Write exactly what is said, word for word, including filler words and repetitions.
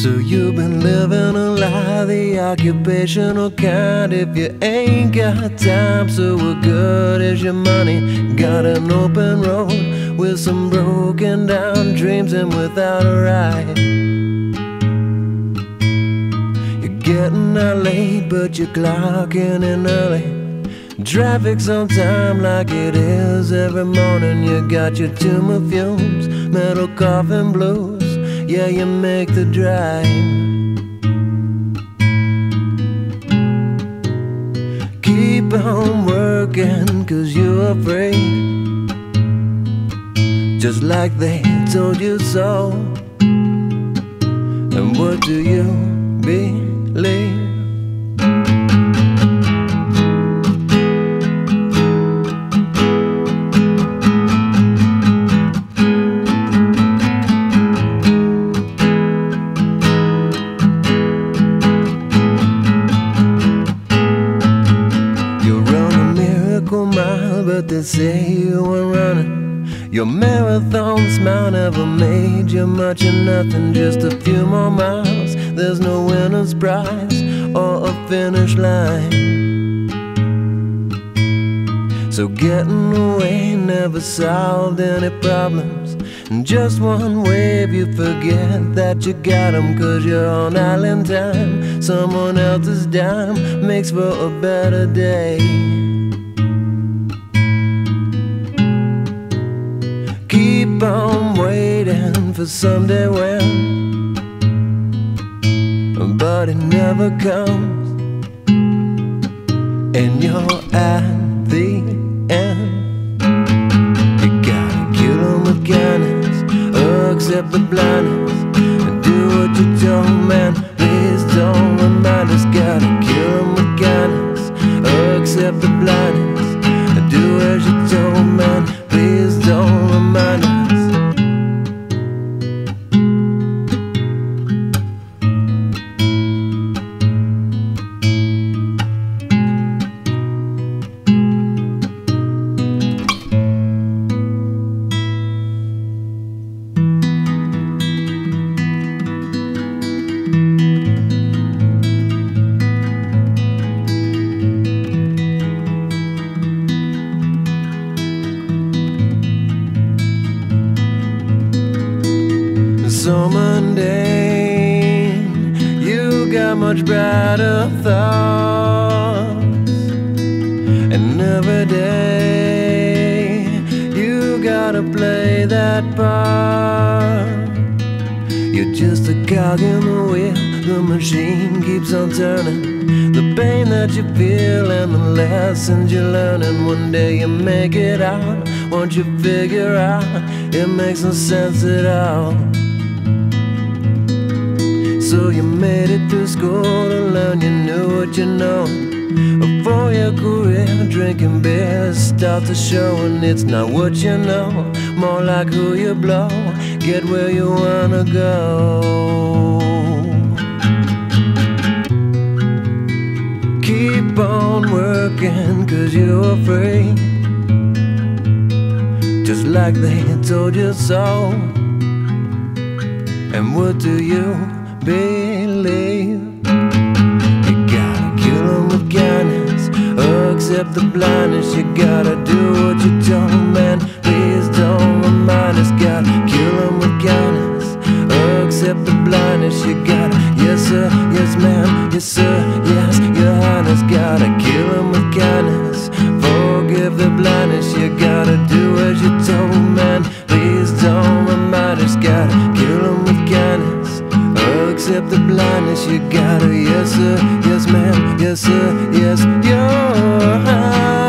So you've been living a lie, the occupational kind. If you ain't got time, so what good is your money? Got an open road with some broken down dreams and without a ride. You're getting out late, but you're clocking in early. Traffic's on time like it is every morning. You got your tumor fumes, metal coffin blues. Yeah, you make the drive. Keep on working, cause you're afraid, just like they told you so. And what do you believe? But they say you were running. Your marathon smile never made you much of nothing. Just a few more miles, there's no winner's prize or a finish line. So getting away never solved any problems. In just one wave you forget that you got them, cause you're on island time. Someone else's dime makes for a better day. Keep on waiting for someday when, but it never comes, and you're at the end. You gotta kill them with kindness, accept the blindness, and do what you told, man. Please don't remind us. Gotta kill them with kindness, accept the blindness, and do as you told, man. Please don't remind us. So mundane, you got much brighter thoughts, and every day you gotta play that part. You're just a cog in the wheel, the machine keeps on turning. The pain that you feel and the lessons you're learning, one day you make it out. Once you figure out, it makes no sense at all. So you made it through school to learn, you knew what you know. Before your career, drinking beer starts to show. And it's not what you know, more like who you blow. Get where you wanna go. Keep on working, cause you're afraid, just like they told you so. And what do you believe? You gotta kill them with kindness, accept the blindness. You gotta do what you told, man. Please don't remind us. Gotta kill them with kindness, accept the blindness. You gotta, yes sir, yes ma'am, yes sir, yes your highness. Gotta kill them with kindness, forgive the blindness. You gotta do as you told, man. Please don't remind us. Gotta kill them with kindness, accept the blindness. You gotta, yes sir, yes ma'am, yes sir, yes your highness.